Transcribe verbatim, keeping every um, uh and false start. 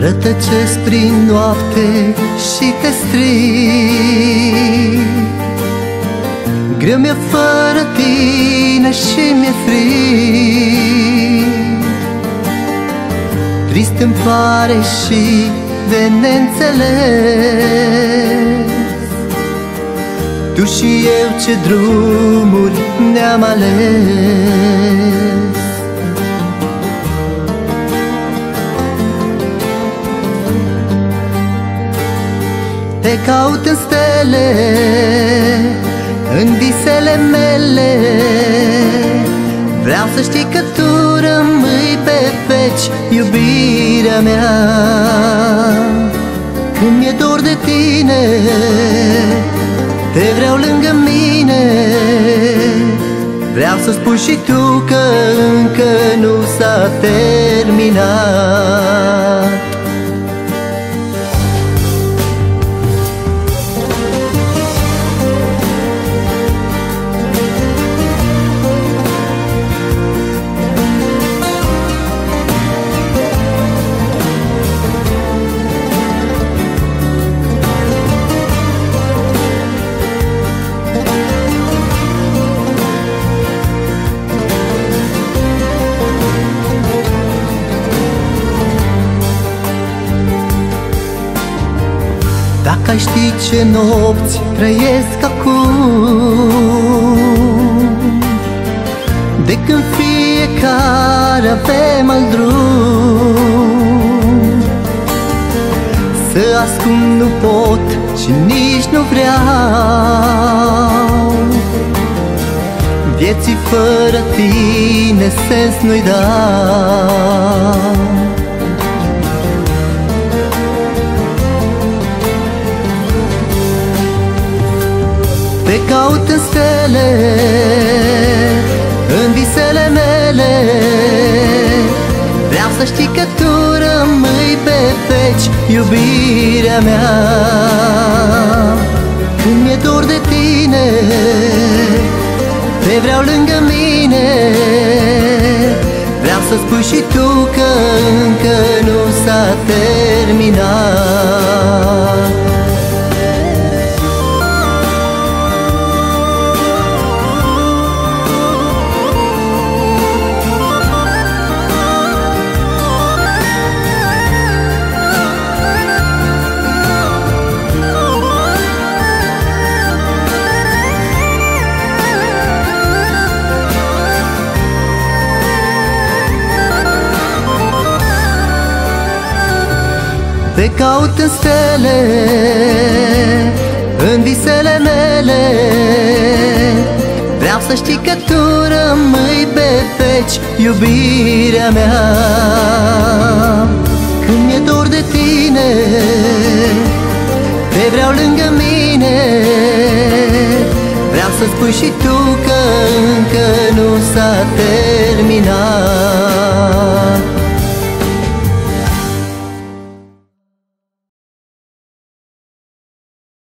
Rătăcesc prin noapte și te strig. Greu mi-e fără tine și mi-e frig. Trist îmi pare și de neînțeles. Tu și eu ce drumuri ne-am ales. Te caut în stele, în visele mele. Vreau să știi că tu rămâi pe veci, iubirea mea. Când mi-e dor de tine, te vreau lângă mine. Vreau să spui și tu că încă nu s-a terminat. Dacă ai ști ce nopți trăiesc acum, de când fiecare avem alt drum, să ascund nu pot și nici nu vreau. Vieții fără tine sens nu-i dau. Te caut în stele, în visele mele. Vreau să știi că tu rămâi pe veci, iubirea mea. Când mi-e dor de tine, te vreau lângă mine. Vreau să spui și tu că încă nu s-a terminat. Te caut în stele, în visele mele. Vreau să știi că tu rămâi pe veci, iubirea mea. Când mi-e dor de tine, te vreau lângă mine. Vreau să spui și tu că încă nu s-a terminat.